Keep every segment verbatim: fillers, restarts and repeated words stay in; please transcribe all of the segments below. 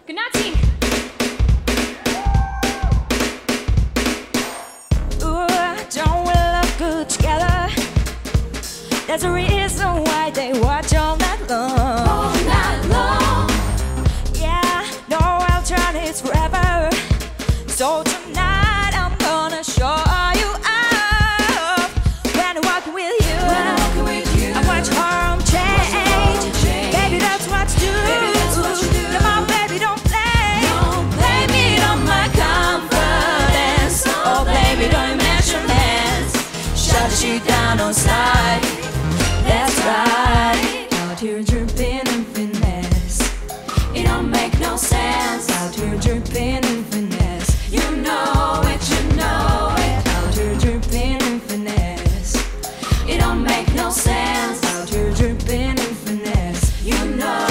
Good night, team. Ooh, don't we look good together? There's a reason why they watch all night long. All night long. Yeah, no alternatives forever. So tonight I'm gonna show you off. When I'm walking with you, When I'm walking with you, I watch home change. change. Baby, that's what you do. Baby, that's what you do. Come on, baby, don't play. Don't play me on my confidence. Oh, baby, don't measurements. Shut you down on side. That's right. Out here dripping in finesse. It don't make no sense. Out here dripping in finesse. You know it, you know it. Out here dripping in finesse. It don't make no sense. Out here dripping in finesse. You know.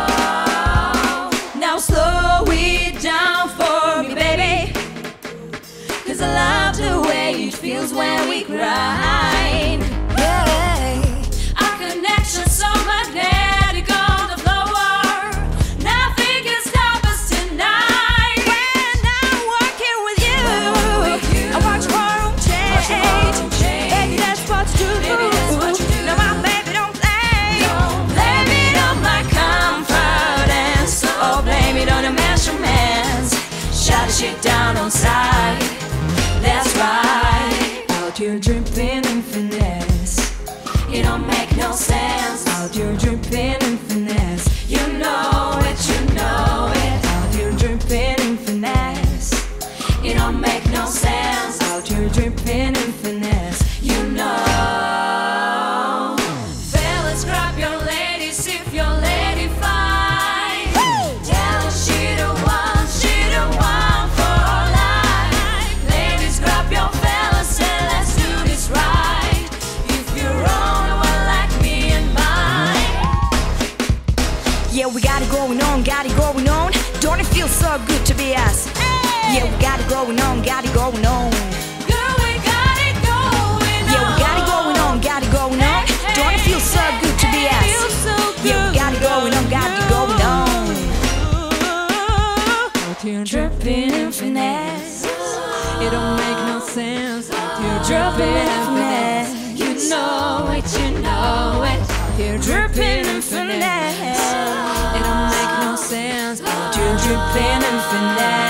Now slow it down for me, baby. Cause I love the way it feels when we grind. Yeah. Our connection so magnetic on the floor. Nothing can stop us tonight. When I'm walking with you, with you, I watch home change. your home change. Baby, that's what you do. Baby, that's what you do. No, my baby, don't play. Don't blame it on my confidence. Oh, blame it on the measurements. Shut shit down on side. That's right. Out here dripping in finesse. It don't make no sense. Out here dripping in finesse. You know it, you know it. Out here dripping in finesse. It don't make no sense. Out here dripping in finesse. You know. Fellas, grab your ladies if your lady fine. Tell her she the one, she the one for life. Ladies, grab your fellas and let's do this right. If you're on one like me and mine. Yeah, we got it going on, got it going on. Don't it feel so good to be us? Yeah, we got it going on, got it going on. Girl, we got it going Yeah, we got it going on, got it going on. Don't it feel so good to be us? Yeah, we got it going on, got it going on. Out here dripping in finesse. It don't make no sense. Out here dripping in finesse. You know it, you know it. Out here dripping in finesse. It don't make no sense. Out here dripping in finesse.